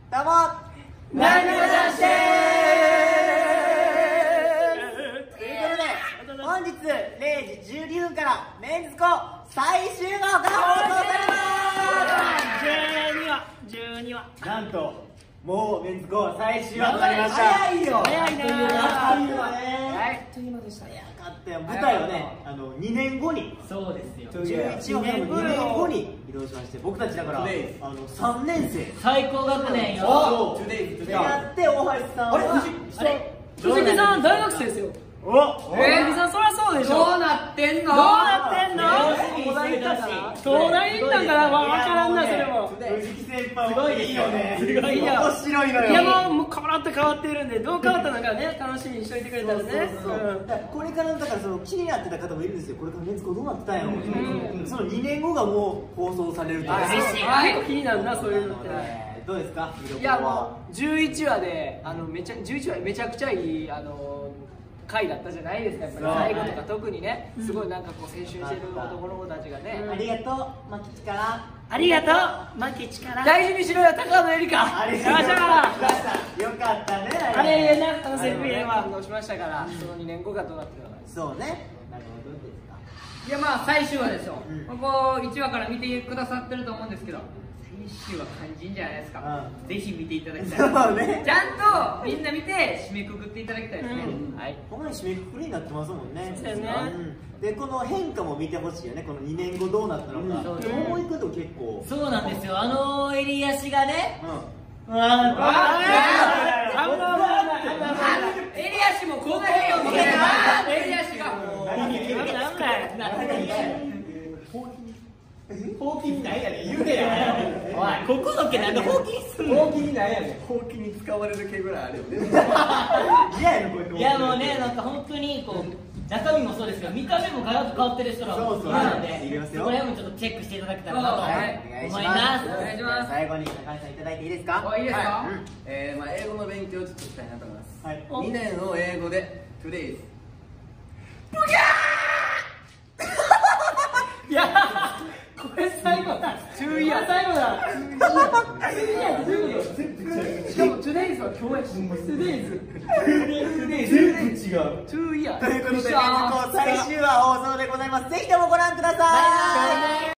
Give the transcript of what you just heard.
どうもなにわ男子でということで本日0時12分からメンズコ最終話が放送されます。 12話なんともうメンズコ最終話となりました。 早いよ。 早いな。 早いわね。 あっという間でした。 早かったよ。舞台はね2年後に。 そうですよ。 11話から2年後に移動しまして、僕たちだから3年生最高学年よ。 そうやって大橋さんは藤木さん大学生ですよ。藤木さんそりゃそうでしょ。どうなってんの？東大行ったんかな。わからんなそれも。 藤木先輩もいいよね。 すごいよ。 面白いのよ。 いやもう変わっているんで、どう変わったのかね楽しみにしといてくれたらね。 これからだから気になってた方もいるんですよ。これからメンズコどうなってたんやろ。その2年後がもう放送されると。 結構気になるなそういうのって。 どうですか？ いやもう11話で11話めちゃくちゃいい回だったじゃないですか。やっぱり最後とか特にね、すごいなんかこう青春してる男の子たちがね。 ありがとうマキチから。 ありがとうマキチから。 大事にしろよ高野エリカ。 ありがとう。よかったね。 あれなセリフ言えば反応しましたから、その2年後がどうなってるのか。 そうね。なるほどですか。 いやまあ最終話ですよ、ここ1話から見てくださってると思うんですけど、最終話肝心じゃないですか、ぜひ見ていただきたい。 そうね。 ちゃんとみんな見て締めくくっていただきたいですね。はい。 ここに締めくくりになってますもんね。 そうですね。 でこの変化も見てほしいよね。この2年後どうなったのか。もう一個と結構。 そうなんですよ。襟足がね。 襟足もこんなによ。襟足がほうきにないやねん言うてや。 おいここの毛なんでほうきにすんの？ ほうきにないやねん。ほうきに使われる毛ぐらいあるよね。嫌やねこれ。 いやもうねなんか本当にこう中身もそうですけど見た目もガラッと変わってる人らもいるので、そこら辺もちょっとチェックしていただけたらなと思います。 お願いします。 最後に高橋さんいただいていいですか？ いいですか？ まあ英語の勉強をちょっとしたいなと思います。 はい。 2年を英語で Today's。 いやこれ最後だ。注意や最後だ。 しかも Today's は今日やし。 全部違う。ということで、最終話放送でございます。ぜひともご覧ください。